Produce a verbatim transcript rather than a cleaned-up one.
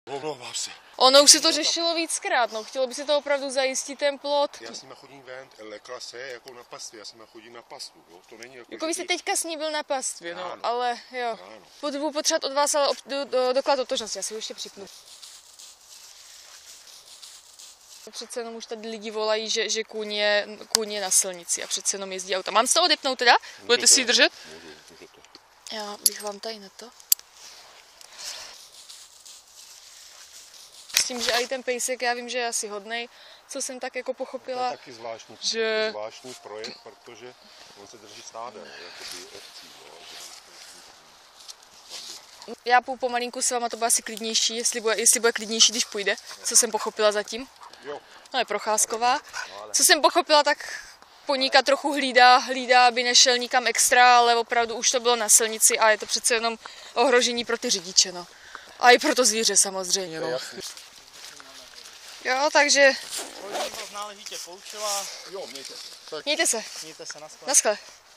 Omlouvám se. Ono už se to řešilo víckrát, no. Chtělo by se to opravdu zajistit ten plot. Já s nima chodím ven, lekla se jako na pastvě, já s nima chodím na pastvu, jo. To není jako, Jako vy jste teďka s ní byl na pastvě, no, Ano. ale jo. Ano. Budu potřebovat od vás ale ob, do, do, doklad totožnosti, já si ho ještě připnu. Přece jenom už tady lidi volají, že, že kůň, je, kůň je na silnici a přece jenom jezdí auta. Mám z toho odepnout teda? Budete si ji držet? Můžu, můžete. Já bych vám tady na to. S tím, že i ten pejsek, já vím, že je asi hodnej, co jsem tak jako pochopila. To je taky zvláštní, že... zvláštní projekt, protože on se drží stádem, jako ty ovcí, jo. Já půjdu pomalinku s váma, to bude asi klidnější, jestli bude, jestli bude klidnější, když půjde, co jsem pochopila zatím. Jo. No je procházková. Co jsem pochopila, tak poníka trochu hlídá, hlídá, aby nešel nikam extra, ale opravdu už to bylo na silnici a je to přece jenom ohrožení pro ty řidiče, no. A i pro to zvíře samozřejmě, no. Jo, takže... Náležitě poučila. Jo, mějte se. Mějte se. Mějte se, naschle. Naschle.